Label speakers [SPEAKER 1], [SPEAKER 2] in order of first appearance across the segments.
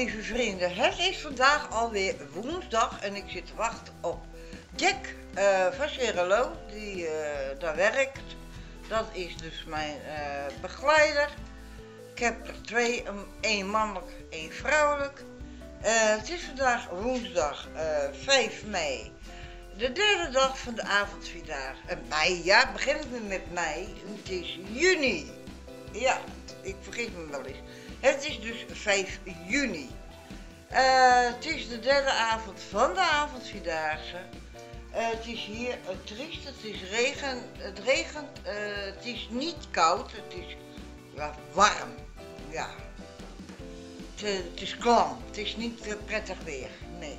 [SPEAKER 1] lieve vrienden, het is vandaag alweer woensdag en ik zit te wachten op Jack van Sierra die daar werkt. Dat is dus mijn begeleider. Ik heb er twee, één mannelijk, één vrouwelijk. Het is vandaag woensdag 5 mei. De derde dag van de avondvierdaagse. Mei, ja, begin ik nu met mei. Het is juni. Ja, ik vergeet me wel eens. Het is dus 5 juni. Het is de derde avond van de avondvierdaagse. Het is hier triest, het is regen, het regent, het is niet koud, het is warm. Ja. Het is klam, het is niet prettig weer, nee.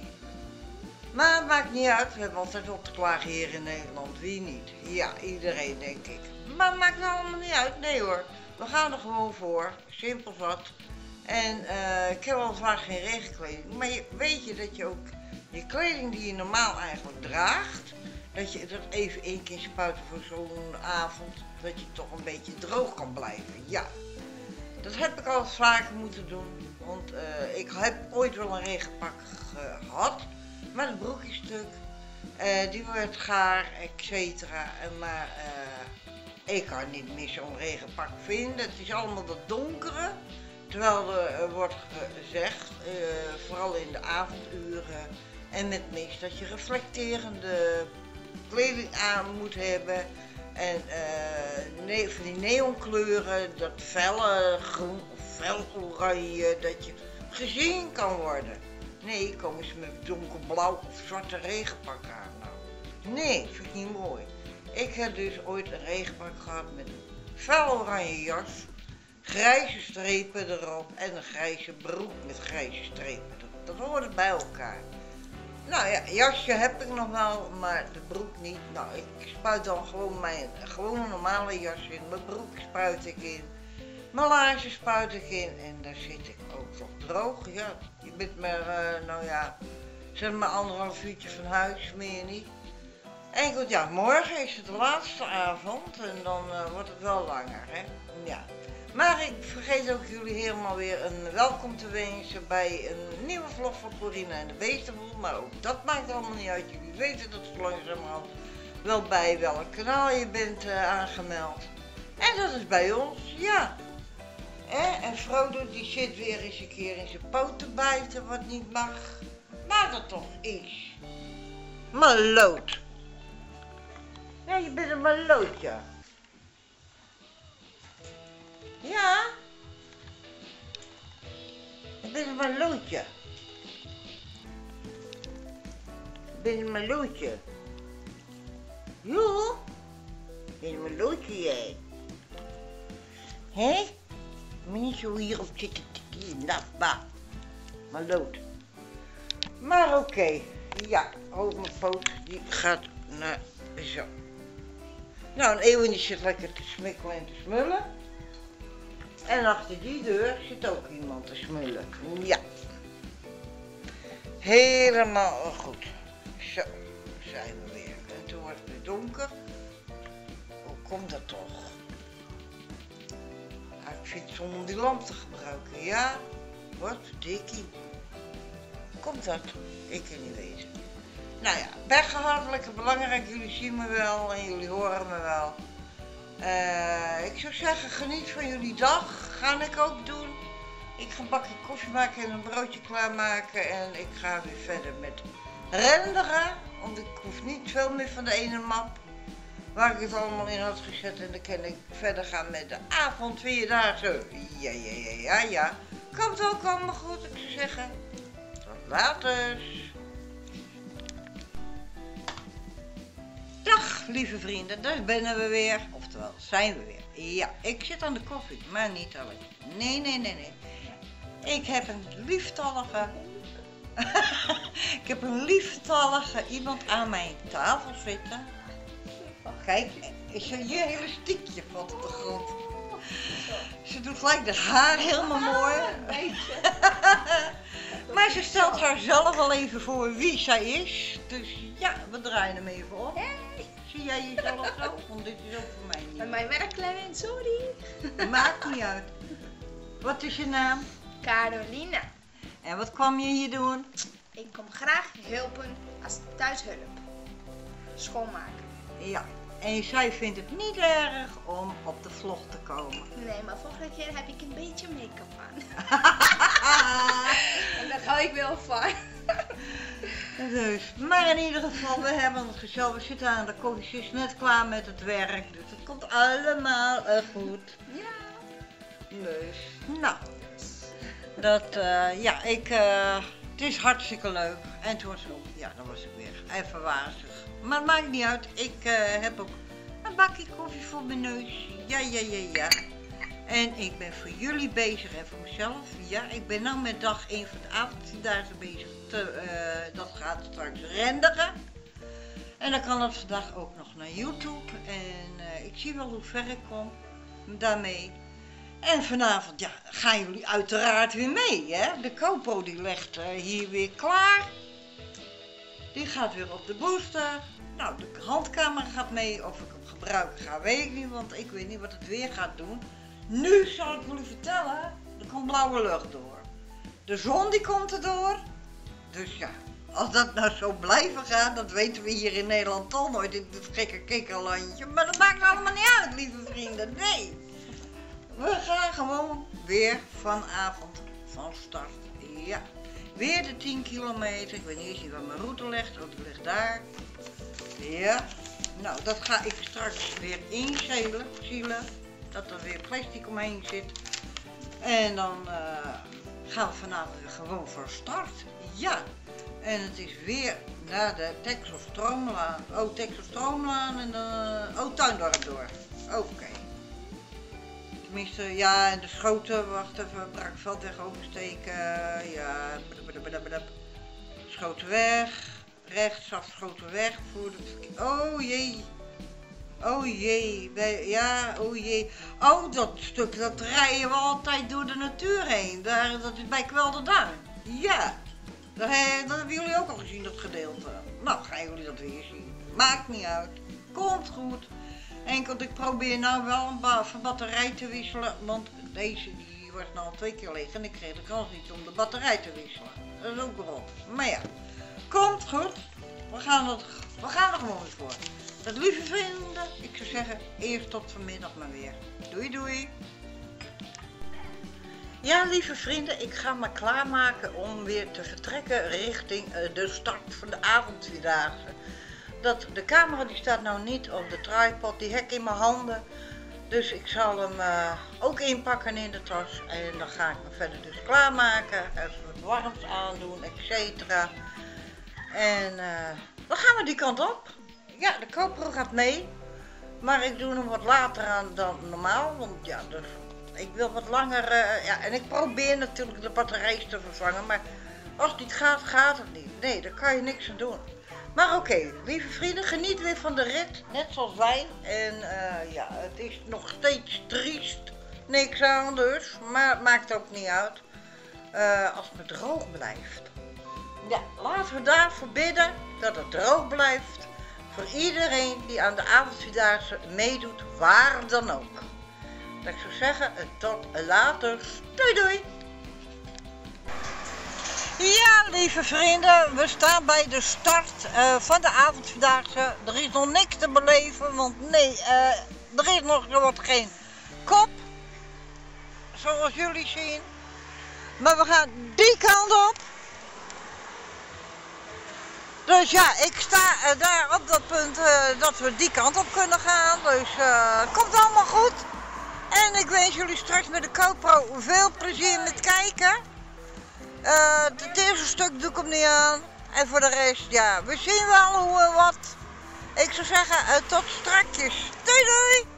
[SPEAKER 1] Maar het maakt niet uit, we hebben altijd op te klagen hier in Nederland, wie niet? Ja, iedereen denk ik. Maar het maakt nou allemaal niet uit, nee hoor. We gaan er gewoon voor, simpel zat. En ik heb al vaak geen regenkleding, maar weet je dat je ook je kleding die je normaal eigenlijk draagt, dat je dat even één keer spuiten voor zo'n avond, dat je toch een beetje droog kan blijven. Ja, dat heb ik al eens vaker moeten doen, want ik heb ooit wel een regenpak gehad, maar de broek is stuk, die werd gaar, etc. Maar ik kan niet meer zo'n regenpak vinden, het is allemaal dat donkere. Terwijl er wordt gezegd, vooral in de avonduren en met mist, dat je reflecterende kleding aan moet hebben. En van die neonkleuren, dat felle groen of fel oranje, dat je gezien kan worden. Nee, komen ze met donkerblauw of zwarte regenpak aan. Nou, nee, vind ik niet mooi. Ik heb dus ooit een regenpak gehad met een fel oranje jas. Grijze strepen erop en een grijze broek met grijze strepen erop. Dat hoorde bij elkaar. Nou ja, jasje heb ik nog wel, maar de broek niet. Nou, ik spuit dan gewoon mijn gewone normale jas in. Mijn broek spuit ik in. Mijn laarzen spuit ik in. En daar zit ik ook nog droog. Ja, je bent maar, nou ja, zeg maar 1,5 uurtje van huis, meer niet. En goed, ja, morgen is het de laatste avond en dan wordt het wel langer, hè. Ja. Maar ik vergeet ook jullie helemaal weer een welkom te wensen bij een nieuwe vlog van Corina en de Beestenboel. Maar ook dat maakt allemaal niet uit. Jullie weten dat het langzamerhand wel bij welk kanaal je bent aangemeld. En dat is bij ons, ja. En Frodo die zit weer eens een keer in zijn poot te bijten wat niet mag. Maar dat toch is. Maloot. Ja, je bent een maloot, ja. Ja? Ik ben een malootje. Ik ben een malootje. Jo? Ik ben een malootje, jij. Hé? Moet niet zo hierop zitten te kiezen. Nou, bah. Maloot. Maar oké. Ja, ook mijn poot die gaat naar zo. Nou, een Eeuwen die zit lekker te smikkelen en te smullen. En achter die deur zit ook iemand te smullen. Ja. Helemaal goed. Zo, zijn we weer. En toen wordt het weer donker. Hoe komt dat toch? Nou, ik vind het zonde om die lamp te gebruiken. Ja, wat dikkie. Komt dat? Ik kan niet weten. Nou ja, weggehad, lekker belangrijk. Jullie zien me wel en jullie horen me wel. Ik zou zeggen, geniet van jullie dag. Ga ik ook doen. Ik ga een bakje koffie maken en een broodje klaarmaken. En ik ga weer verder met renderen. Want ik hoef niet veel meer van de ene map. Waar ik het allemaal in had gezet. En dan kan ik verder gaan met de avondvierdaagse. Ja. Komt ook allemaal goed, ik zou zeggen. Tot later. Dag lieve vrienden, daar ben we weer, oftewel zijn we weer. Ja, ik zit aan de koffie, maar niet alleen. Nee. Ik heb een lieftallige, iemand aan mijn tafel zitten. Kijk, is je hele stiekje valt op de grond. Ze doet gelijk de haar helemaal mooi. Maar ze stelt haarzelf al even voor wie zij is. Dus ja, we draaien hem even op. Zie jij jezelf zo? Want dit is ook voor mij niet.
[SPEAKER 2] Bij mijn werkkleding, sorry.
[SPEAKER 1] Maakt niet uit. Wat is je naam?
[SPEAKER 2] Carolina.
[SPEAKER 1] En wat kwam je hier doen?
[SPEAKER 2] Ik kom graag helpen als thuishulp. Schoonmaken.
[SPEAKER 1] Ja, en zij vindt het niet erg om op de vlog te komen.
[SPEAKER 2] Nee, maar volgende keer heb ik een beetje make-up aan. En daar hou ik wel van.
[SPEAKER 1] Dus, maar in ieder geval, we hebben het gezellig. We zitten aan de koffie, ze is net klaar met het werk. Dus het komt allemaal goed.
[SPEAKER 2] Ja.
[SPEAKER 1] Dus, nou. Dat, het is hartstikke leuk. En toen was het ook, ja, dan was ik weer even wazig. Maar het maakt niet uit. Ik heb ook een bakje koffie voor mijn neus. Ja. En ik ben voor jullie bezig en voor mezelf. Ja, ik ben nou met dag 1 van de avondvierdaagse bezig. Dat gaat straks renderen. En dan kan dat vandaag ook nog naar YouTube. En ik zie wel hoe ver ik kom daarmee. En vanavond, ja, gaan jullie uiteraard weer mee, hè? De GoPro die ligt hier weer klaar. Die gaat weer op de booster. Nou, de handcamera gaat mee. Of ik hem gebruiken ga, weet ik niet, want ik weet niet wat het weer gaat doen. Nu zal ik jullie vertellen, er komt blauwe lucht door. De zon die komt erdoor. Dus ja, als dat nou zo blijven gaat, dat weten we hier in Nederland toch nooit, in het gekke kikkerlandje. Maar dat maakt allemaal niet uit, lieve vrienden, nee. We gaan gewoon weer vanavond van start. Ja, weer de 10 kilometer. Ik weet niet eens waar mijn route ligt. Oh, die ligt daar. Ja, nou dat ga ik straks weer inzeilen. Dat er weer plastic omheen zit. En dan gaan we vanavond weer gewoon van start. Ja, en het is weer naar de Texelstroomlaan. Oh, Texelstroomlaan en dan Tuindorp door. Oké. Tenminste, ja, en de Schoten, wacht even, Braakveldweg oversteken, ja, Schotenweg, rechtsaf Schotenweg, voor de oh jee, dat stuk, dat rijden we altijd door de natuur heen, dat is bij Kwelderduin, ja, dat hebben jullie ook al gezien, dat gedeelte, nou gaan jullie dat weer zien, maakt niet uit, komt goed. Enkel, ik probeer nou wel een batterij te wisselen, want deze die was nou al 2 keer leeg en ik kreeg de kans niet om de batterij te wisselen. Dat is ook rot. Maar ja, komt goed. We gaan er gewoon voor. Dat lieve vrienden, ik zou zeggen, eerst tot vanmiddag maar weer. Doei doei. Ja, lieve vrienden, ik ga me klaarmaken om weer te vertrekken richting de start van de avondvierdaagse. De camera die staat nou niet op de tripod, die heb ik in mijn handen. Dus ik zal hem ook inpakken in de tas. En dan ga ik me verder dus klaarmaken. Even wat warms aandoen, etc. En dan gaan we die kant op. Ja, de GoPro gaat mee. Maar ik doe hem wat later aan dan normaal. Want ja, dus ik wil wat langer. En ik probeer natuurlijk de batterij te vervangen. Maar als het niet gaat, gaat het niet. Nee, daar kan je niks aan doen. Maar oké, lieve vrienden, geniet weer van de rit, net zoals wij. En ja, het is nog steeds triest, niks aan dus, maar het maakt ook niet uit als het droog blijft. Ja, laten we daarvoor bidden dat het droog blijft voor iedereen die aan de avondvierdaagse meedoet, waar dan ook. Dat ik zou zeggen, tot later, doei doei! Ja, lieve vrienden, we staan bij de start van de avondvierdaagse. Er is nog niks te beleven, want nee, er is nog geen kop, zoals jullie zien. Maar we gaan die kant op. Dus ja, ik sta daar op dat punt dat we die kant op kunnen gaan. Dus komt allemaal goed. En ik wens jullie straks met de GoPro veel plezier met kijken. Het eerste stuk doe ik hem niet aan. En voor de rest, ja, we zien wel hoe en wat. Ik zou zeggen, tot strakjes. Doei doei!